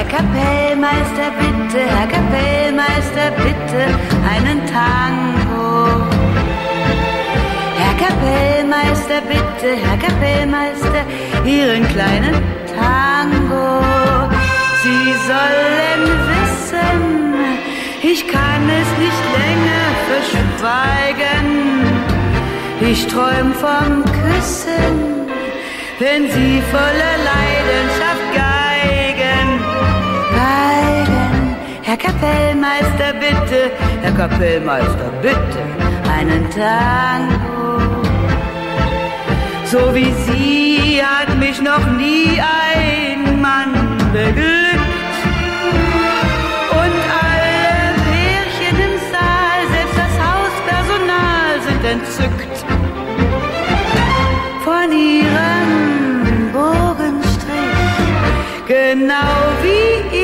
Kapellmeister, bitte einen Tango. Herr Kapellmeister, Ihren kleinen Tango. Sie sollen wissen, ich kann es nicht länger verschweigen. Ich träum vom Küssen, wenn Sie voller Leidenschaft geigen. Herr Kapellmeister, bitte einen Tango. So wie Sie hat mich noch nie ein Mann beglückt. Und alle Pärchen im Saal, selbst das Hauspersonal sind entzückt von Ihrem Bogenstrich, genau wie